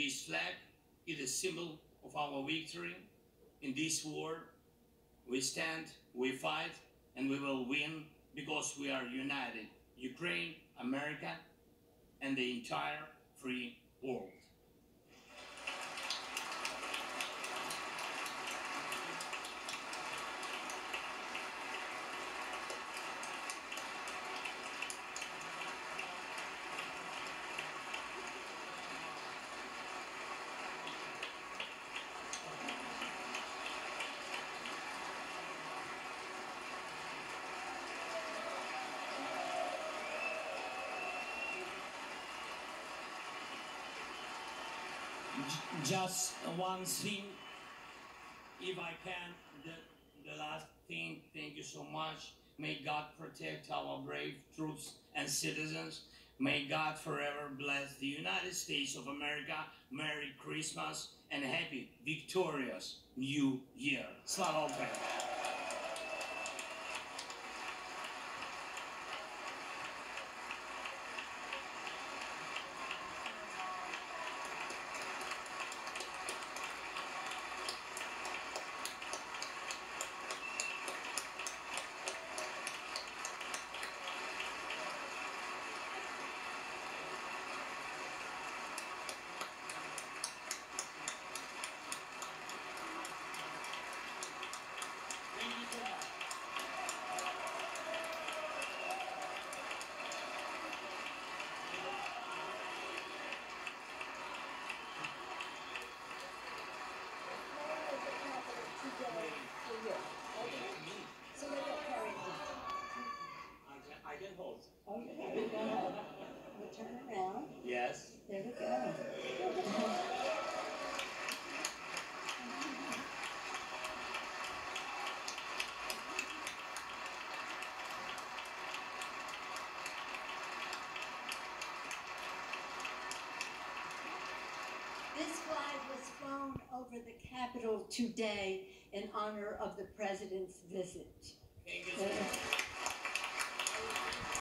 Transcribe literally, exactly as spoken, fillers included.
This flag is a symbol of our victory in this war. We stand, we fight, and we will win because we are united. Ukraine, America, and the entire free world. Just one thing, if I can, the, the last thing, thank you so much. May God protect our brave troops and citizens. May God forever bless the United States of America. Merry Christmas and happy, victorious New Year. Slava Ukraini! I can hold. Okay, we're gonna we'll turn around. Yes. There we go. This flag was flown over the Capitol today in honor of the President's visit. Thank you so much.